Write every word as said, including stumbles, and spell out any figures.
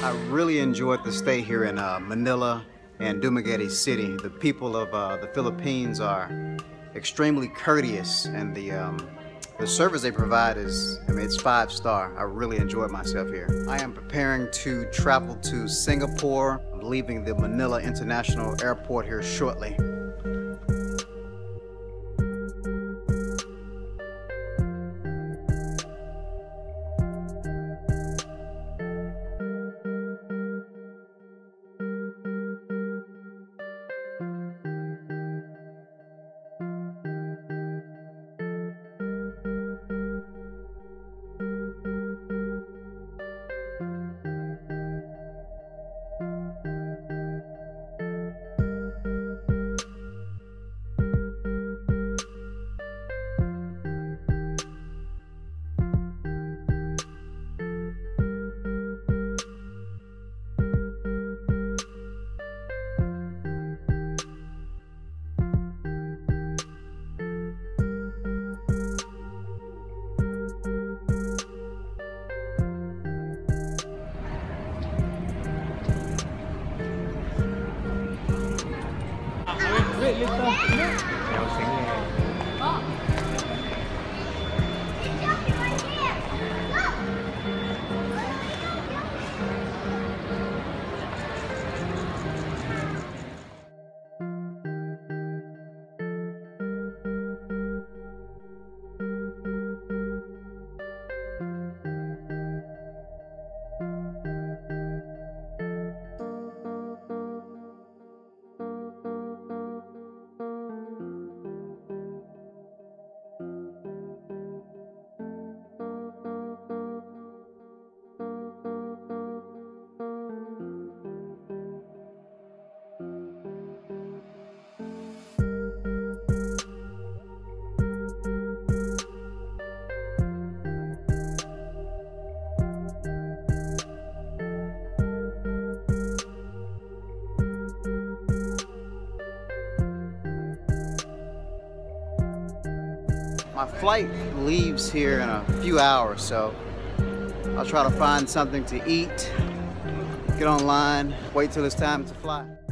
I really enjoyed the stay here in uh, Manila and Dumaguete City. The people of uh, the Philippines are extremely courteous, and the um, the service they provide is, I mean, it's five star. I really enjoyed myself here. I am preparing to travel to Singapore. I'm leaving the Manila International Airport here shortly. Wait, lift up. Đeo xính này. My flight leaves here in a few hours, so I'll try to find something to eat, get online, wait till it's time to fly.